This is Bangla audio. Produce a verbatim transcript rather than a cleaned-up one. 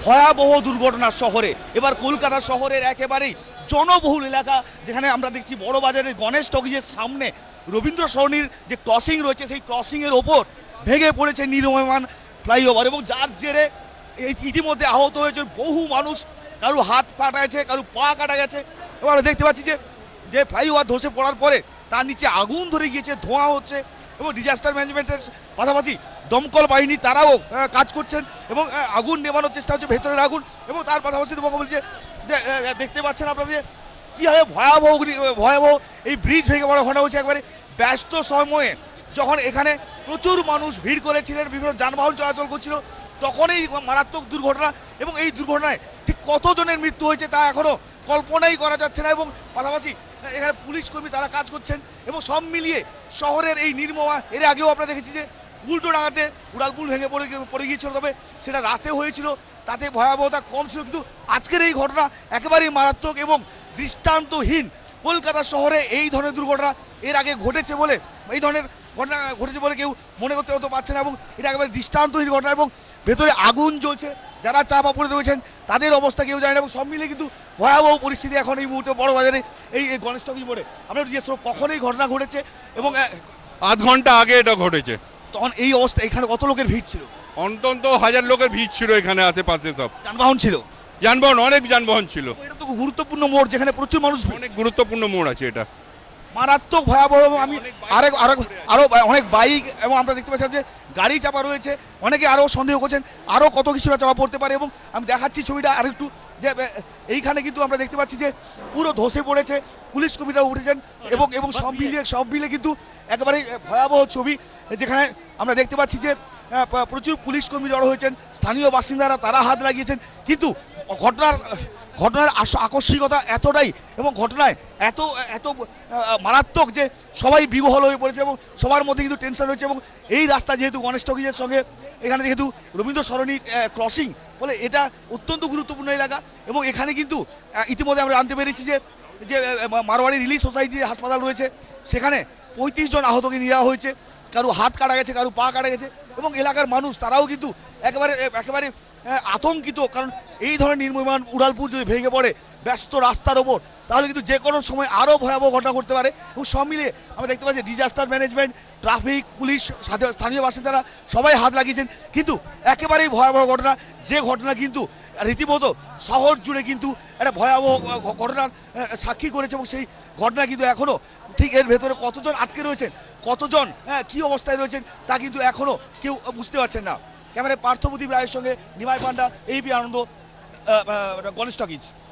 ভয়াবহ দুর্ঘটনা শহরে। এবার কলকাতা শহরের একেবারেই জনবহুল এলাকা, যেখানে আমরা দেখছি বড় বাজারের গণেশ টকিজের সামনে রবীন্দ্র সরণির যে ক্রসিং রয়েছে, সেই ক্রসিংয়ের ওপর ভেঙে পড়েছে নির্মীয়মান ফ্লাইওভার, এবং যার জেরে এই ইতিমধ্যে আহত হয়েছে বহু মানুষ। কারো হাত কাটা গেছে, কারো পা কাটা গেছে। এবার দেখতে পাচ্ছি যে যে ফ্লাইওভার ধসে পড়ার পরে তার নিচে আগুন ধরে গিয়েছে, ধোঁয়া হচ্ছে, এবং ডিজাস্টার ম্যানেজমেন্টের পাশাপাশি দমকল বাহিনী তারাও কাজ করছেন এবং আগুন নেভানোর চেষ্টা হচ্ছে, ভেতরের আগুন। এবং তার পাশাপাশি তোমাকে বলছে যে দেখতে পাচ্ছেন আপনারা যে কীভাবে ভয়াবহ ভয়াবহ এই ব্রিজ ভেঙে পড়ার ঘটনা হচ্ছে একবারে ব্যস্ত সময়ে, যখন এখানে প্রচুর মানুষ ভিড় করেছিলেন, বিভিন্ন যানবাহন চলাচল করছিল, তখন এই মারাত্মক দুর্ঘটনা। এবং এই দুর্ঘটনায় ঠিক কতজনের মৃত্যু হয়েছে তা এখনও কল্পনাই করা যাচ্ছে না। এবং পাশাপাশি এখানে পুলিশ কর্মী তারা কাজ করছেন, এবং সব মিলিয়ে শহরের এই নির্মমা, এর আগেও আমরা দেখেছি যে উল্টো ডাঙাতে উড়ালপুল ভেঙে পড়ে পড়ে গিয়েছিল, তবে সেটা রাতে হয়েছিল, তাতে ভয়াবহতা কম ছিল। কিন্তু আজকের এই ঘটনা একেবারেই মারাত্মক এবং দৃষ্টান্তহীন। কলকাতা শহরে এই ধরনের দুর্ঘটনা এর আগে ঘটেছে বলে, এই ধরনের ঘটনা ঘটেছে বলে কেউ মনে করতে হতে পারছে না, এবং এটা একেবারে দৃষ্টান্তহীন ঘটনা। এবং ভেতরে আগুন জ্বলছে, যারা চাপা পড়ে রয়েছেন তাদের অবস্থা কেউ জানে না, এবং সব মিলিয়ে কিন্তু ভয়াবহ পরিস্থিতি এখন এই মুহূর্তে বড় বাজারে এই গণেশ টকিজ মোড়ে। আমরা জিজ্ঞেস করব কখন এই ঘটনা ঘটেছে, এবং আধ ঘন্টা আগে এটা ঘটেছে। তখন এই অবস্থা এখানে কত লোকের ভিড় ছিল? অন্তত হাজার লোকের ভিড় ছিল এখানে, আশেপাশে সব যানবাহন ছিল, যানবাহন অনেক যানবাহন ছিল। এটা তো গুরুত্বপূর্ণ মোড়, যেখানে প্রচুর মানুষ, অনেক গুরুত্বপূর্ণ মোড় আছে এটা, মারাত্মক ভয়াবহ। আমি আরেক আরো আরো অনেক বাইক, এবং আমরা দেখতে পাচ্ছি যে গাড়ি চাপা রয়েছে, অনেকে আরও সন্দেহ করছেন আরও কত কিছুটা চাপা পড়তে পারে। এবং আমি দেখাচ্ছি ছবিটা আর একটু, যে এইখানে কিন্তু আমরা দেখতে পাচ্ছি যে পুরো ধসে পড়েছে, পুলিশ কর্মীরা উঠেছেন, এবং এবং সব মিলিয়ে সব মিলিয়ে কিন্তু একেবারে ভয়াবহ ছবি, যেখানে আমরা দেখতে পাচ্ছি যে প্রচুর পুলিশ কর্মী জড়ো হয়েছেন, স্থানীয় বাসিন্দারা তারা হাত লাগিয়েছেন। কিন্তু ঘটনার ঘটনার আকস্মিকতা এতটাই, এবং ঘটনায় এত এত মারাত্মক যে সবাই বিহ্বল হয়ে পড়েছে, এবং সবার মধ্যে কিন্তু টেনশন রয়েছে। এবং এই রাস্তা যেহেতু গণেশ টকিজের সঙ্গে এখানে যেহেতু রবীন্দ্র সরণি ক্রসিং বলে, এটা অত্যন্ত গুরুত্বপূর্ণ এলাকা। এবং এখানে কিন্তু ইতিমধ্যে আমরা জানতে পেরেছি যে যে মারোয়াড়ি রিলিফ সোসাইটি হাসপাতাল রয়েছে, সেখানে পঁয়ত্রিশ জন আহতকে নেওয়া হয়েছে, কারো হাত কাটা গেছে, কারো পা কাটা গেছে। এবং এলাকার মানুষ তারাও কিন্তু একেবারে একেবারে আতঙ্কিত, কারণ এই ধরনের নির্মীয়মান উড়ালপুল যদি ভেঙে পড়ে ব্যস্ত রাস্তার ওপর, তাহলে কিন্তু যে কোনো সময় আরও ভয়াবহ ঘটনা ঘটতে পারে। এবং সব মিলিয়ে আমরা দেখতে পাচ্ছি ডিজাস্টার ম্যানেজমেন্ট, ট্রাফিক, পুলিশ, স্থানীয় বাসিন্দারা সবাই হাত লাগিয়েছেন। কিন্তু একেবারেই ভয়াবহ ঘটনা, যে ঘটনা কিন্তু রীতিমতো শহর জুড়ে কিন্তু একটা ভয়াবহ ঘটনার সাক্ষী করেছে, এবং সেই ঘটনা কিন্তু এখনও ঠিক এর ভেতরে কতজন আটকে রয়েছেন, কতজন হ্যাঁ কী অবস্থায় রয়েছেন তা কিন্তু এখনও কেউ বুঝতে পারছেন না। ক্যামেরায় পার্থপ্রদীপ রায়ের সঙ্গে নিমাই পান্ডা, এবিপি আনন্দ, গণেশ টকিজ।